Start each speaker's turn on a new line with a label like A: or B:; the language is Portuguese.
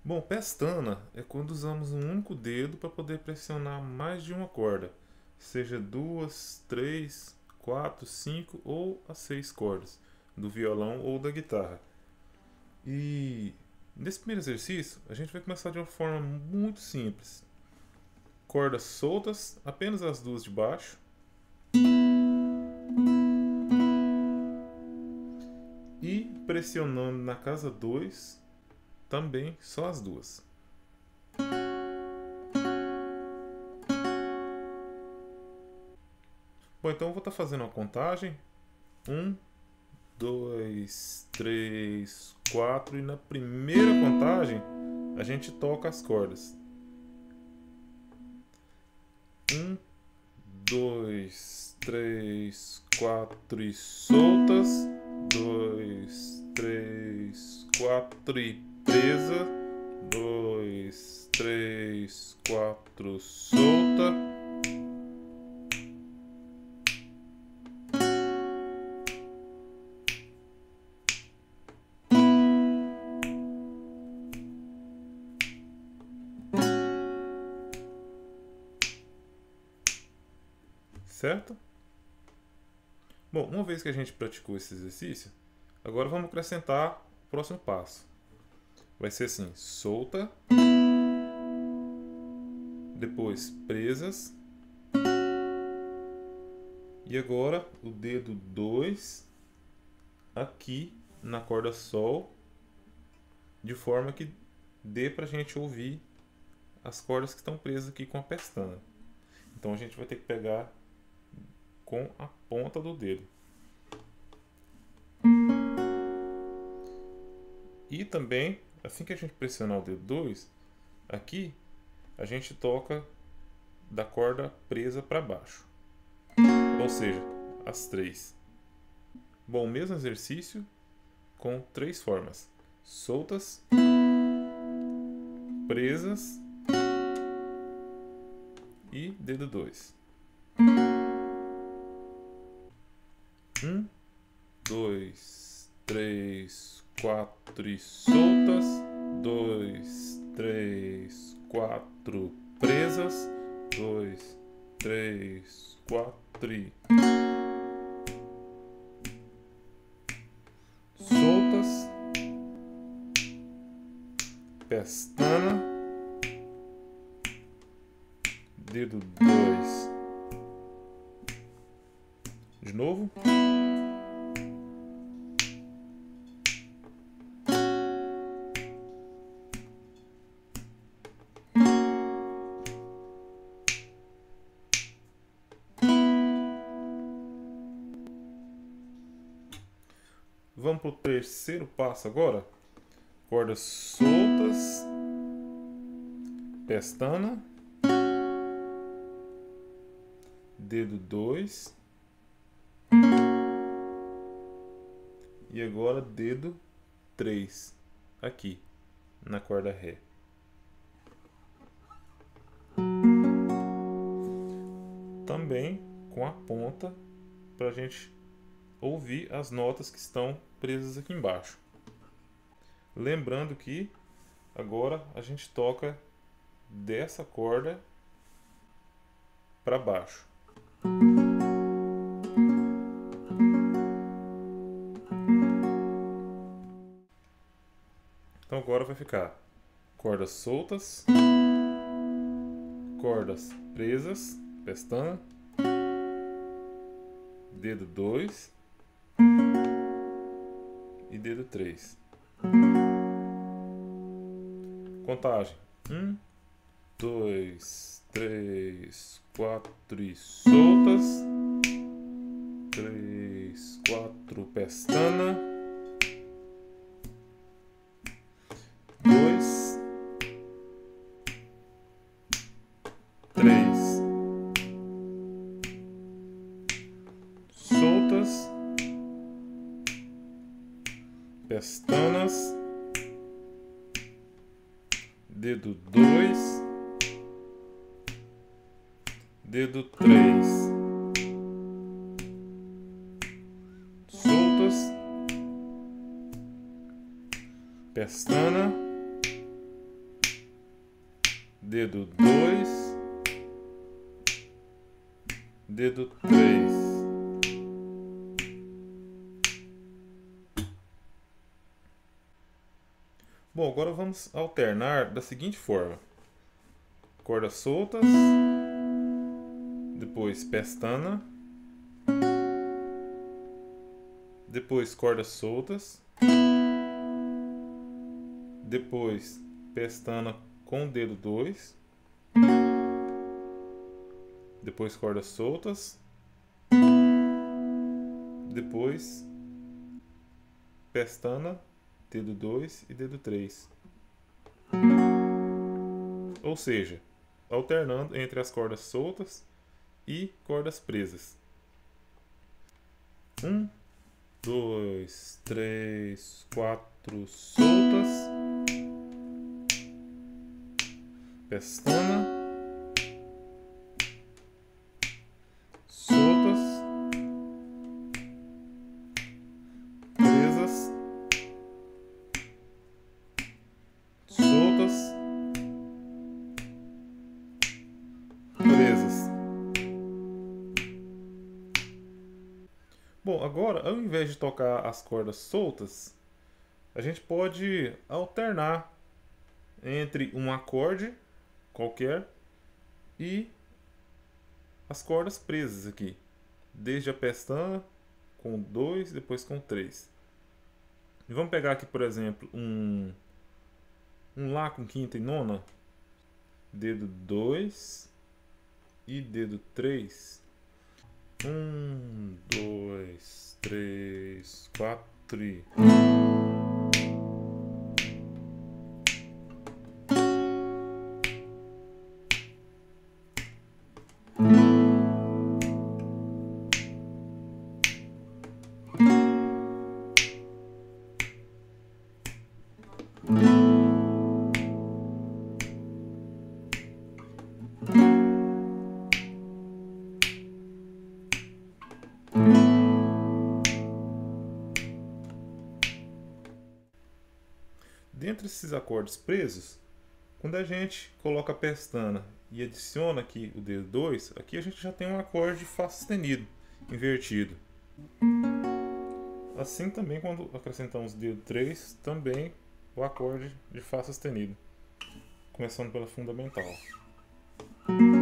A: Bom, pestana é quando usamos um único dedo para poder pressionar mais de uma corda, seja duas, três, quatro, cinco ou as seis cordas, do violão ou da guitarra. E nesse primeiro exercício, a gente vai começar de uma forma muito simples. Cordas soltas, apenas as duas de baixo. E pressionando na casa 2, também só as duas. Bom, então eu vou estar fazendo uma contagem. 1, 2, 3, 4. E na primeira contagem a gente toca as cordas. 1, 2, 3, 4 e soltas. 2, 3, 4 e presa. 2, 3, 4, solta. Certo? Bom, uma vez que a gente praticou esse exercício, agora vamos acrescentar o próximo passo. Vai ser assim: solta, depois presas, e agora o dedo 2 aqui na corda Sol, de forma que dê para a gente ouvir as cordas que estão presas aqui com a pestana. Então a gente vai ter que pegar com a ponta do dedo. E também, assim que a gente pressionar o dedo 2, aqui a gente toca da corda presa para baixo. Ou seja, as três. Bom, o mesmo exercício com três formas: soltas, presas e dedo 2. 1, 2, 3, 4 e soltas. 2, 3, 4 presas. 2, 3, 4 e soltas. Pestana. Dedo 2. De novo. Vamos para o terceiro passo agora. Cordas soltas, pestana, dedo 2 e agora dedo 3 aqui na corda Ré. Também com a ponta para a gente ouvir as notas que estão presas aqui embaixo. Lembrando que agora a gente toca dessa corda para baixo. Então agora vai ficar cordas soltas, cordas presas, pestana, dedo 2 e dedo 3. Contagem: 1, 2, 3, 4 e soltas. 3, 4 pestana. 2, 3 soltas. Pestanas. Dedo 2, dedo 3, soltas, pestana, dedo 2, dedo 3. Bom, agora vamos alternar da seguinte forma: cordas soltas, depois pestana, depois cordas soltas, depois pestana com o dedo 2, depois cordas soltas, depois pestana, dedo 2 e dedo 3. Ou seja, alternando entre as cordas soltas e cordas presas. 1, 2, 3, 4 soltas, pestana, soltas, presas, soltas, presas. Bom, agora, ao invés de tocar as cordas soltas, a gente pode alternar entre um acorde qualquer e as cordas presas aqui, desde a pestana com 2, depois com 3. E vamos pegar aqui, por exemplo, um Lá com quinta e nona, dedo 2 e dedo 3. 1, 2, 3, 4 e... Dentre esses acordes presos, quando a gente coloca a pestana e adiciona aqui o dedo 2, aqui a gente já tem um acorde de Fá sustenido, invertido. Assim também quando acrescentamos o dedo 3, também o acorde de Fá sustenido, começando pela fundamental.